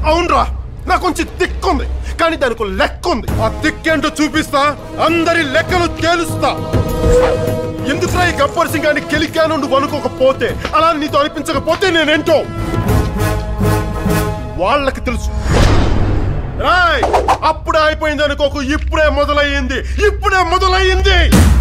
అవునరా, నాకు కొంచెం దిక్కుంది, కానీ దానికి లెక్క ఉంది. ఆ దిక్కేంటో చూపిస్తా, అందరి లెక్కలు తేలుస్తా. ఎందుకురా ఈ గబ్బర్ సింగ్ అని గెలికాను నువ్వు అనుకోకపోతే, అలా నీతో అనిపించకపోతే నేనేంటో వాళ్ళకి తెలుసు. అప్పుడే అయిపోయింది అనుకోకు, ఇప్పుడే మొదలయ్యింది.